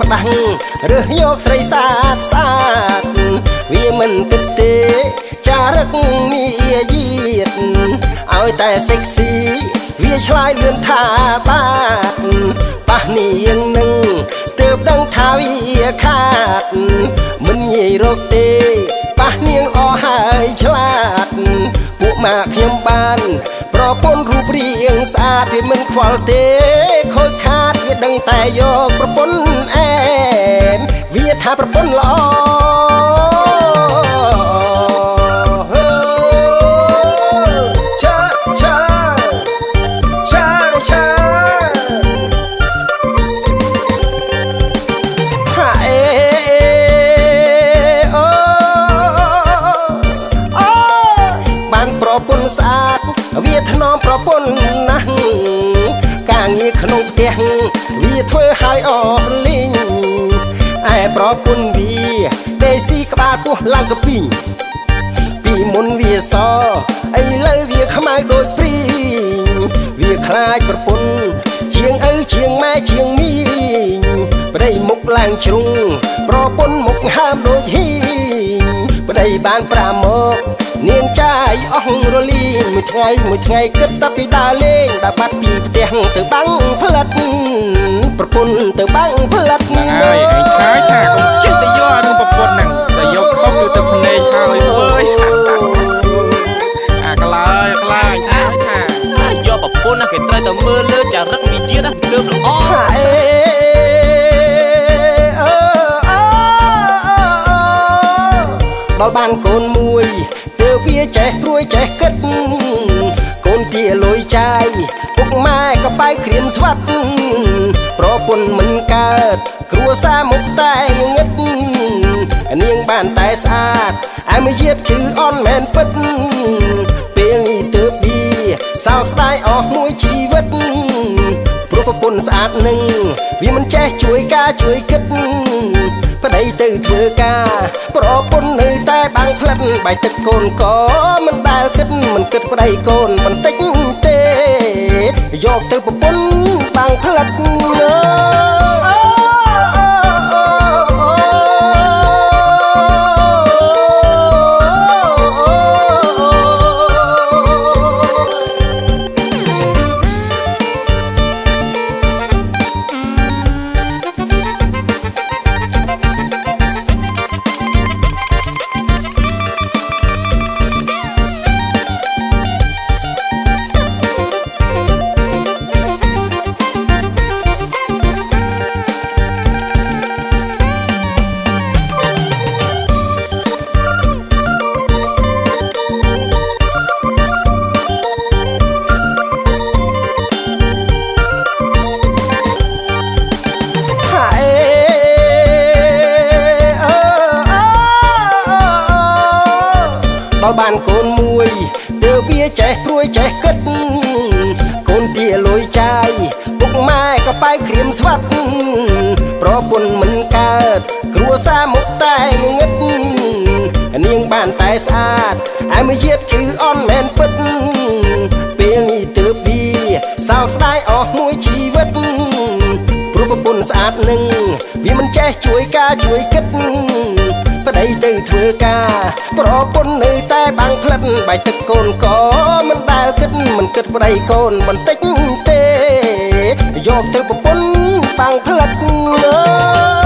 ស្ដាំងរើសយកស្រីស្អាតស្អាតវាមិនគិតទេចារឹកមាយាទឲ្យតែសេកស៊ីវាឆ្លើយលឿនថាបាទប៉ះនាងនឹងទើបដឹងថាវាខាតមិនងាយរកទេប៉ះនាងអស់ហើយឆ្លាតពួកម៉ាក់ខ្ញុំបានប្រពន្ធរូបរាងស្អាតវាមិនខ្វល់ទេខូចខាតវាដឹងតែយកប្រពន្ធអែនវាថាប្រពន្ធល្អប្រពន្ធស្អាតវាថ្នមប្រពន្ធណាស់ការងារក្នុងផ្ទះវាធ្វើឲ្យអស់លីងឯប្រពន្ធវាដេស៊ីក្បាលពោះឡើងកពីងពីមុនវាសឥឡូវវាខ្មៅដូចព្រីងវាខ្លាចប្រពន្ធជាងឪជាងម៉ែជាងមីងប្តីមុខឡើងជ្រុងប្រពន្ធមុខហើមដូចហ៊ីងប្តីបានប្រាមកនាងចាយអស់រលីងមួយថ្ងៃគិតតែពីដើរលេងដើរបាត់ពីផ្ទះទៅបាំងផ្លិតប្រពន្ធទៅបាំងផ្លិតហ្នឹងហើយឯងឆាយថាកុំចេះទៅយករឿងប្រពន្ធហ្នឹងតែយកខុសគឺទៅភ្នែកហើយវើយអាក្លាយហើយថាយកប្រពន្ធណាគេត្រូវតែមើលលើចរិតវិជាណាលើល្អដល់បានកូនមួយទើបវាចេះព្រួយចេះគិតកូនទាលុយចាយពុកម៉ែក៏បែកក្រៀមស្វាត់ប្រពន្ធមិនកើតគ្រួសារមុខតែងងឹតនាងបានតែស្អាតឯមួយជាតិគឺអន់មែនពិតពេលនេះទើបវាសោកស្ដាយអស់មួយជីវិតព្រោះប្រពន្ធស្អាតនឹងវាមិនចេះជួយការជួយគិតប្តីទៅធ្វើការប្រពន្ធនៅតែបាំងផ្លិតបាយទឹកកូនក៏មិនដែលគិតមិនគិតប្តីកូនបន្តិចទេយកទៅប្រពន្ធបាំងផ្លិតដល់បានកូនមួយទើបវាចេះព្រួយចេះគិតកូនទាលុយចាយពុកម៉ែក៏បែកក្រៀមស្វាត់ប្រពន្ធមិនកើតគ្រួសារមុខតែងងឹតនាងបានតែស្អាតឯមួយជាតិគឺអន់មែនពិតពេលនេះទើបវាសោកស្ដាយអស់មួយជីវិតព្រោះប្រពន្ធស្អាតនឹងវាមិនចេះជួយការជួយគិតប្តីទៅធ្វើការប្រពន្ធនៅតែបាំងផ្លិតបាយទឹកកូនក៏មិនដែលគិតមិនគិតប្តីកូនបន្តិចទេយកទៅប្រពន្ធបាំងផ្លិត